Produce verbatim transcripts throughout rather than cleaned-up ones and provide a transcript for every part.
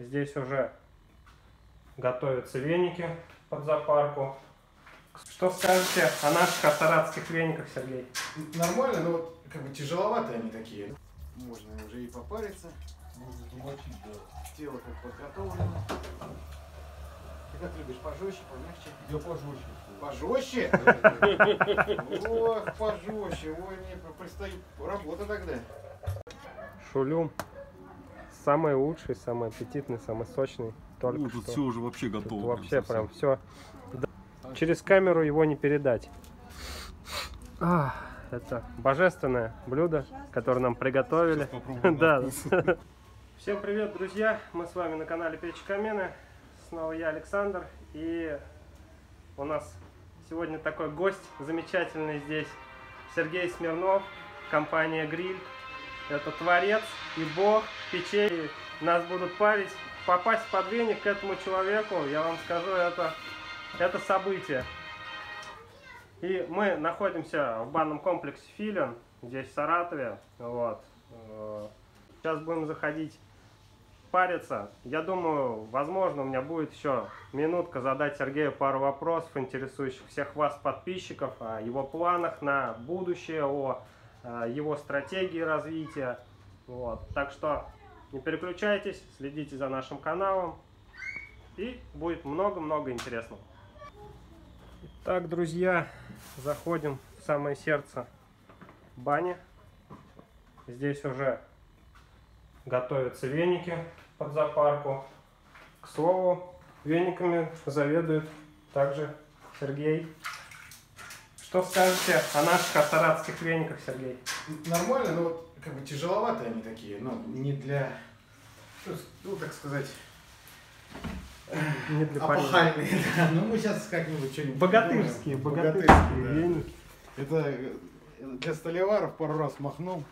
Здесь уже готовятся веники под запарку. Что скажете о наших саратовских вениках, Сергей? Нормально, но вот как бы тяжеловатые они такие. Можно уже и попариться. Можно замочить, да. Тело как подготовлено. Ты как любишь, пожестче, помягче? Я пожестче. Пожестче? Ох, пожестче. Ой, мне предстоит работа тогда. Шулюм. Самый лучший, самый аппетитный, самый сочный. Только Ну, тут что. все уже вообще Тут готово. вообще прям все. Через камеру его не передать. А, это божественное блюдо, которое нам приготовили. Да. Всем привет, друзья! Мы с вами на канале Печи Камины. Снова я, Александр. И у нас сегодня такой гость замечательный здесь. Сергей Смирнов, компания Гриль. Это творец и бог печей. Нас будут парить. Попасть под веник к этому человеку, я вам скажу, это, это событие. И мы находимся в банном комплексе Филин, здесь в Саратове. Вот. Сейчас будем заходить париться. Я думаю, возможно, у меня будет еще минутка задать Сергею пару вопросов, интересующих всех вас, подписчиков, о его планах на будущее, о его стратегии развития. Вот. Так что не переключайтесь, следите за нашим каналом, и будет много-много интересного. Итак, друзья, заходим в самое сердце бани. Здесь уже готовятся веники под запарку. К слову, вениками заведует также Сергей. Что скажете о наших саратовских вениках, Сергей? Нормально, но вот как бы тяжеловатые они такие, но не для, ну так сказать, не для апахальные. Да. Ну мы сейчас как-нибудь что-нибудь богатырские, придумаем. богатырские, Богатырские, да. веники. Это для столеваров пару раз махнул.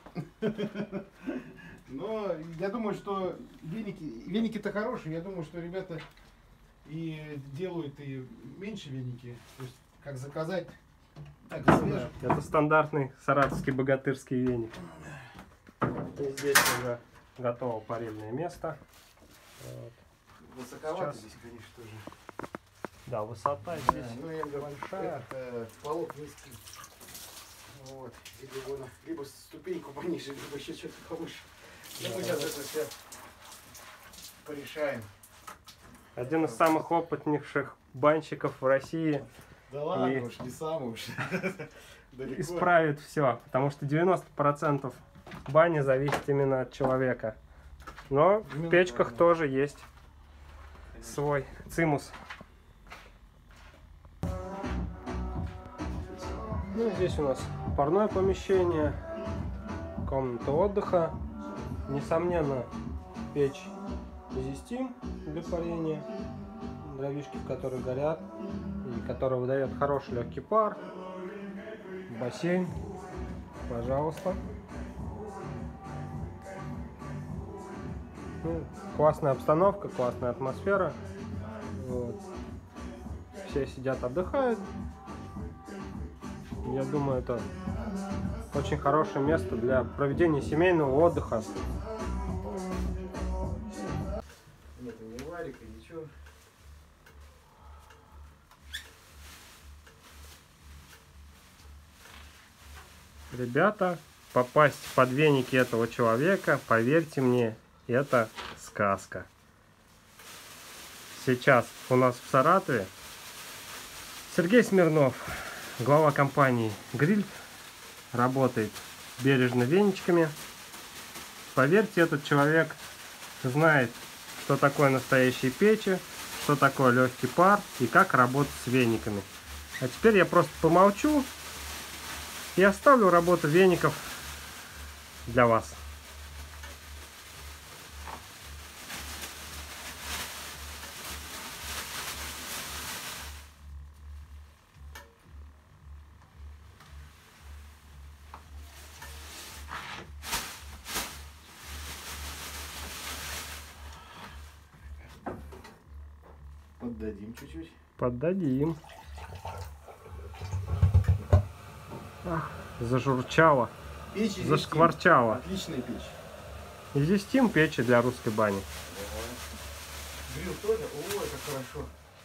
Но я думаю, что веники, веники-то хорошие. Я думаю, что ребята и делают и меньше веники. То есть как заказать, так и свежих. Это стандартный саратовский богатырский веник. И здесь уже готово парильное место. Вот. Высоковато Сейчас. здесь, конечно, тоже. Да, высота Да, здесь ну, я говорю, большая. Это полок низкий. Вот. Или вон, либо ступеньку пониже, либо еще что-то повыше. Да, Мы сейчас это все порешаем. Один из самых опытнейших банщиков в России. Да ладно, И уж не самый уж. Далеко. Исправит все, потому что девяносто процентов бани зависит именно от человека. Но в Именно печках так, да. тоже есть Конечно. свой цимус. Ну, здесь у нас парное помещение, комната отдыха. Несомненно, печь Зистим для парения, дровишки, в которых горят, и которая выдает хороший легкий пар. Бассейн, пожалуйста. Ну, классная обстановка, классная атмосфера. Вот. Все сидят, отдыхают. Я думаю, это очень хорошее место для проведения семейного отдыха. Нет, не варика, ничего. Ребята, попасть под веники этого человека, поверьте мне, это сказка. Сейчас у нас в Саратове Сергей Смирнов, глава компании Гриль, работает бережно веничками. Поверьте, этот человек знает, что такое настоящие печи, что такое легкий пар и как работать с вениками. А теперь я просто помолчу и оставлю работу веников для вас. Поддадим чуть-чуть. Поддадим. Ах, зажурчало, Печь Зистим. зашкварчало. Отличная печь. Зистим — печи для русской бани. Гриль тоже? Ой, как хорошо.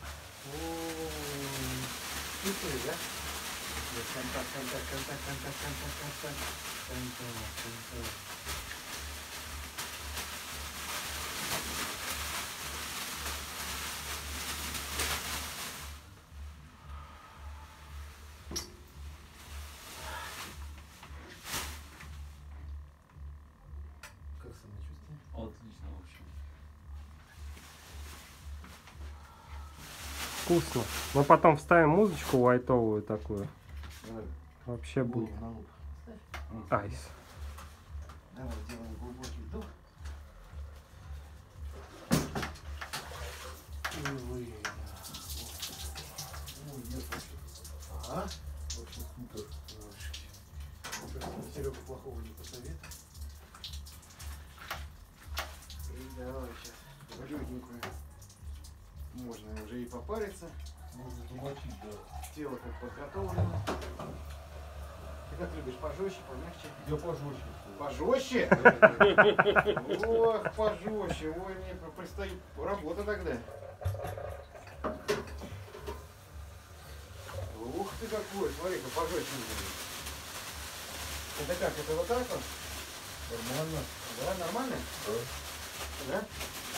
Ой, чувствуешь, да? Контакт, контакт, контакт, контакт, контакт, контакт, контакт, контакт. Как самочувствие? Отлично вообще. Вкусно. Мы потом вставим музычку лайтовую такую. Давай, Вообще будет голову на лоб. айс. Давай сделаем глубокий вдох. И выдох. Ой, нет вообще. Ага. Вообще супер. Серега плохого не посоветует. И давай сейчас легенькую. Можно уже и попариться. Можно замочить, да. Тело как подготовлено. Ты как любишь, пожестче, помягче? Я пожестче. Пожестче? Ох, пожестче. Ой, мне предстоит работа тогда. Ух ты какой, смотри-ка, пожестче. Это как, это вот так вот? Нормально. Да, нормально? Да. Да?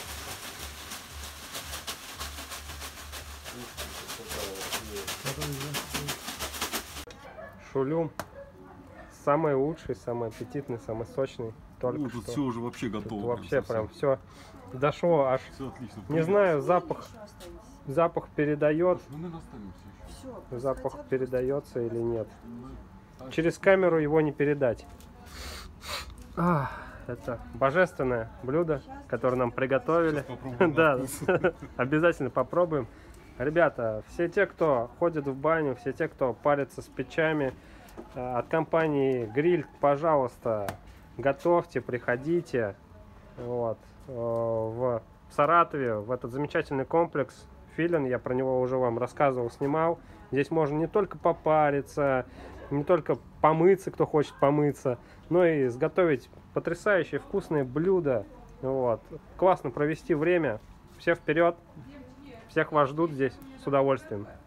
Шулюм. Самый лучший, самый аппетитный, самый сочный. Только Ну, тут что. все уже вообще Тут готово. вообще прям все дошло аж. Все отлично. Не знаю, запах, запах передает, Мы, наверное, останемся еще. Все, запах передается или нет. А Через камеру его не передать. А, это божественное блюдо, которое нам приготовили. Сейчас попробуем Да, на вкус. обязательно попробуем. Ребята, все те, кто ходит в баню, все те, кто парится с печами, э, от компании Гриль, пожалуйста, готовьте, приходите. Вот, э, в Саратове, в этот замечательный комплекс Филин, я про него уже вам рассказывал, снимал. Здесь можно не только попариться, не только помыться, кто хочет помыться, но и изготовить потрясающие вкусные блюда. Вот. Классно провести время. Все вперед! Всех вас ждут здесь с удовольствием.